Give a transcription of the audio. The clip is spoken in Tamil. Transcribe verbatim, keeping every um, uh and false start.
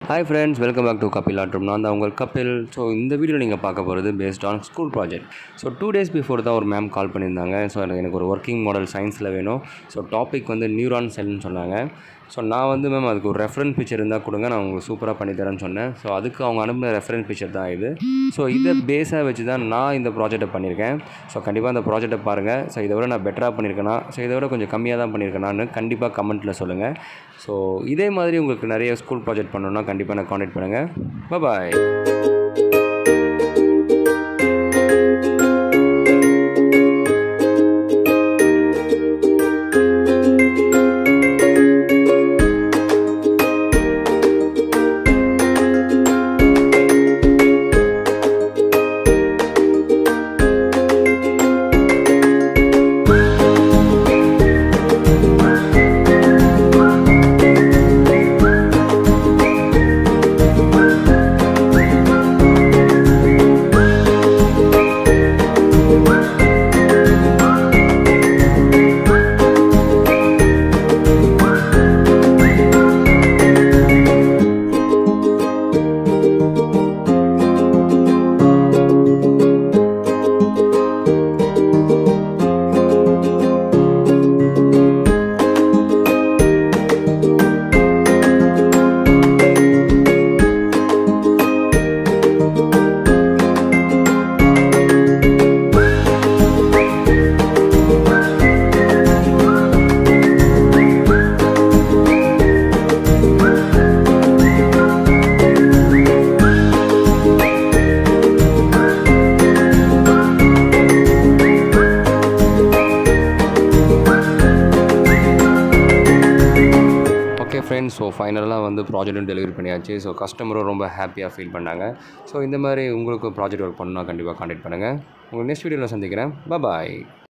Hi friends, welcome back to Kapil Atrum. நான் தான் உங்கள் கபில். ஸோ இந்த வீடியோவில் நீங்கள் பார்க்க போகிறது based on school project. So two days before தான் ஒரு மேம் கால் பண்ணியிருந்தாங்க. ஸோ எனக்கு ஒரு ஒர்க்கிங் மாடல் சயின்ஸில் வேணும். ஸோ டாபிக் வந்து நியூரான் செல்னு சொன்னாங்க. ஸோ நான் வந்து மேம் அதுக்கு ஒரு ரெஃபரன்ஸ் பிக்சர் இருந்தால் கொடுங்க, நான் உங்களுக்கு சூப்பராக பண்ணித்தரேன்னு சொன்னேன். ஸோ அதுக்கு அவங்க அனுப்பின ரெஃபரன்ஸ் பிக்சர் தான் இது. ஸோ இதை பேஸாக வச்சு தான் நான் இந்த ப்ராஜெக்டை பண்ணியிருக்கேன். ஸோ கண்டிப்பாக அந்த ப்ராஜெக்டை பாருங்கள். ஸோ இதை விட நான் பெட்டராக பண்ணியிருக்கேனா, ஸோ இதை விட கொஞ்சம் கம்மியாக தான் பண்ணியிருக்கேனான்னு கண்டிப்பாக கமெண்ட்டில் சொல்லுங்கள். ஸோ இதே மாதிரி உங்களுக்கு நிறைய ஸ்கூல் ப்ராஜெக்ட் பண்ணணுன்னா கண்டிப்பாக நான் கான்டாக்ட் பண்ணுங்கள். பாய். ஃப்ரெண்ட்ஸ், ஸோ ஃபைனலாக வந்து ப்ராஜெக்ட்டும் டெலிவரி பண்ணியாச்சு. ஸோ கஸ்டமரும் ரொம்ப ஹாப்பியாக ஃபீல் பண்ணாங்க. ஸோ இந்த மாதிரி உங்களுக்கு ப்ராஜெக்ட் ஒர்க் பண்ணால் கண்டிப்பாக கான்டாக்ட் பண்ணுங்கள். உங்கள் நெக்ஸ்ட் வீடியோவில் சந்திக்கிறேன். பாய்.